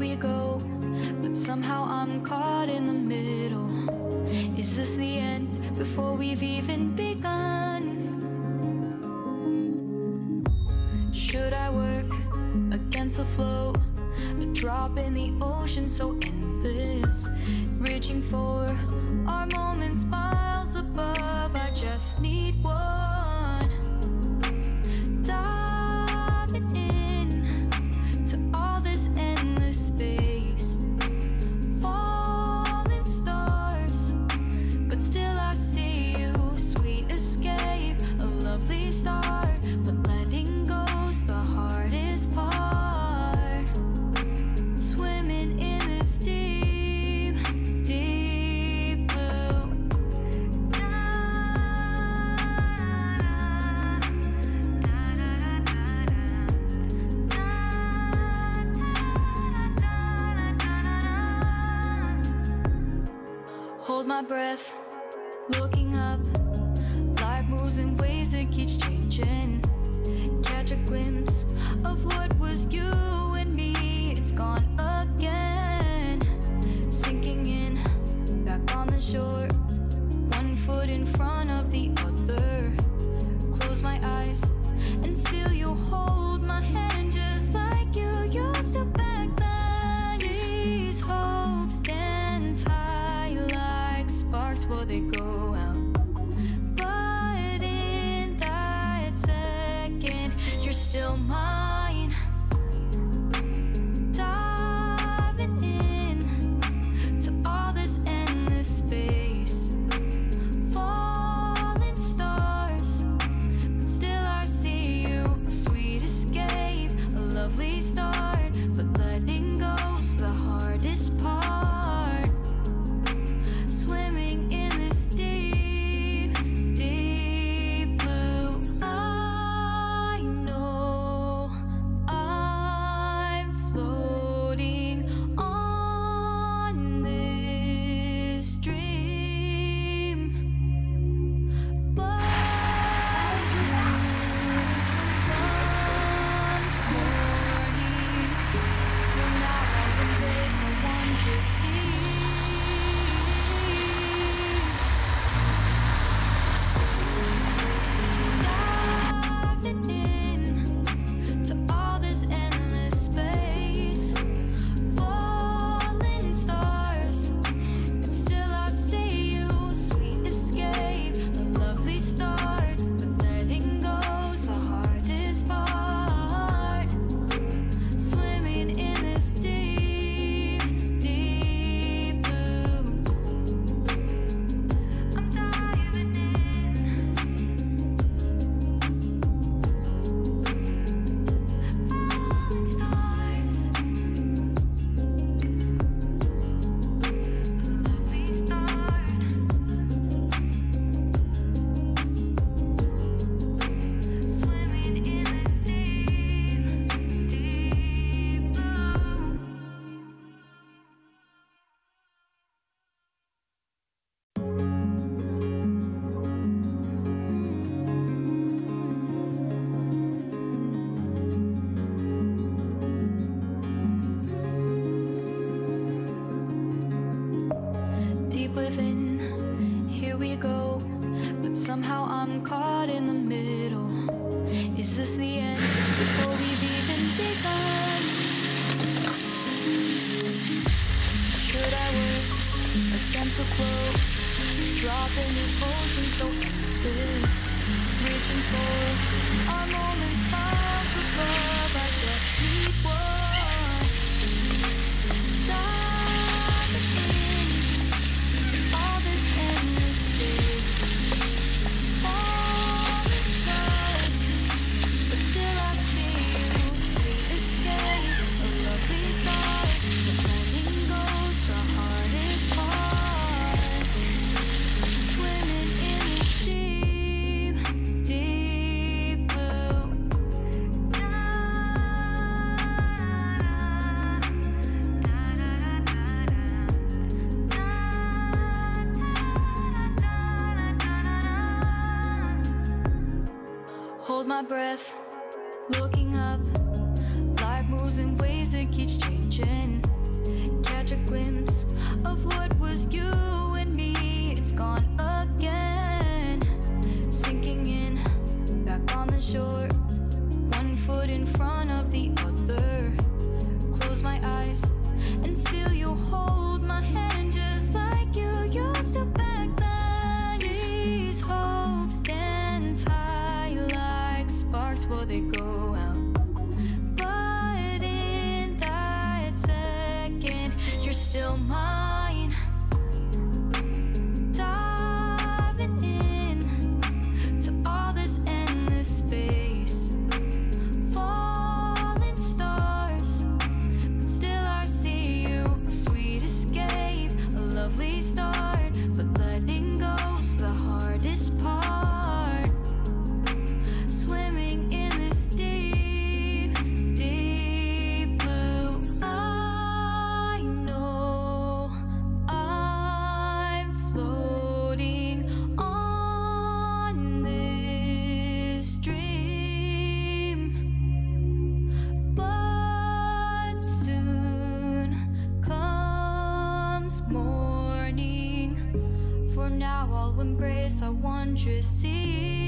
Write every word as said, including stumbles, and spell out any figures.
we go, but somehow I'm caught in the middle. Is this the end before we've even begun? Should I work against the flow? A drop in the ocean so endless, reaching for our moments miles above. I just need one, diving in to all this endless space, falling stars, but still I see you. Sweet escape, a lovely start, but letting go's the hardest part. Swimming in this deep, deep blue. Hold my breath, looking up. Life moves in ways that keeps changing. Catch a glimpse of what was you and me. It's gone again, sinking in, back on the shore. One foot in front of the other. Close my eyes and feel you hold my hand just like you used to back then. These hopes dance high like sparks before they go out. But in that second, you're still mine. Diving in to all this endless space, falling stars, but still I see you. A sweet escape, a lovely start, but letting go's the hardest part. Swimming in this deep, deep blue. I know I'm floating on this dream, but soon comes morning. For now I'm in this, I want to see. Diving in to all this endless space, falling stars, but still I see you. Sweet escape, a lovely start, but letting go's the hardest part. Swimming in this deep, deep blue. I'm diving in. Deep within, here we go, but somehow I'm caught in the middle. Is this the end before we've even begun? Should I work against the flow? Drop in the ocean so endless, reaching for our moments miles above. I just need one, diving in to all this endless space, falling stars, but still I see you. Sweet escape, a lovely start, but letting go's the hardest part. Swimming in this deep, deep blue. Hold my breath, looking up. Life moves in ways that keeps changing. glimpse of what was you and me. It's gone again, sinking in, back on the shore, one foot in front of the other. Close my eyes and feel you hold my hand just like you used to back then. These hopes dance high like sparks before they go out, but in that second you're still mine. Diving in to all this endless space, falling stars, but still I see you. A sweet escape, a lovely start, but letting go's the hardest part. Swimming in this deep, deep blue. I know I'm floating on this dream, but soon comes morning. For now I'll embrace our wondrous sea.